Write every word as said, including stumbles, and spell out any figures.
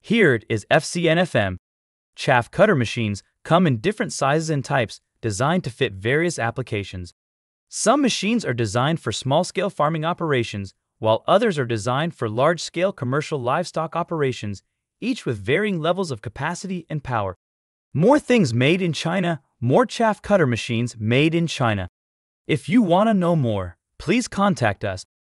Here it is F C N F M. Chaff cutter machines come in different sizes and types, designed to fit various applications. Some machines are designed for small-scale farming operations, while others are designed for large-scale commercial livestock operations, each with varying levels of capacity and power. More things made in China, more chaff cutter machines made in China. If you want to know more, please contact us.